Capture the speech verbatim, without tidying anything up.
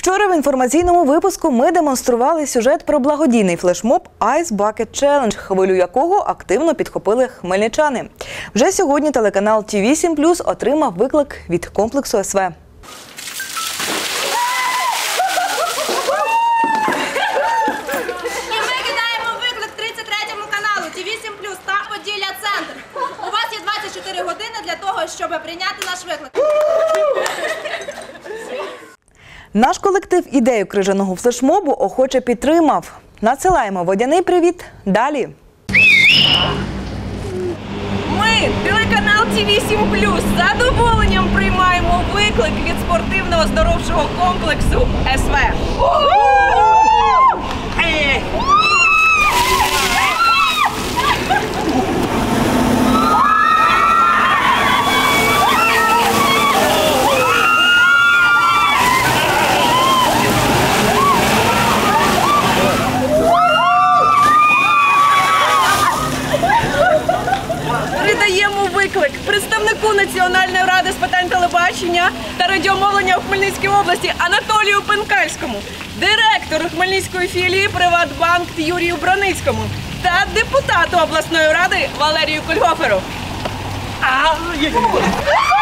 Вчора в інформаційному випуску ми демонстрували сюжет про благодійний флешмоб Ice Bucket Challenge, хвилю якого активно підхопили хмельничани. Вже сьогодні телеканал Ті вісім плюс отримав виклик від комплексу ес ве. І ми кидаємо виклик тридцять третьому каналу Ті вісім плюс та Поділля Центр. У вас є двадцять чотири години для того, щоб прийняти наш виклик. Наш колектив ідею крижаного флешмобу охоче підтримав. Надсилаємо водяний привіт далі. Ми, телеканал Ті вісім плюс, з задоволенням приймаємо виклик від спортивно-оздоровчого комплексу ес ве. Передаємо виклик представнику Національної ради з питань телебачення та радіомовлення у Хмельницькій області Анатолію Пенкальському, директору Хмельницької філії «Приватбанк» Юрію Браницькому та депутату обласної ради Валерію Кольгоферу.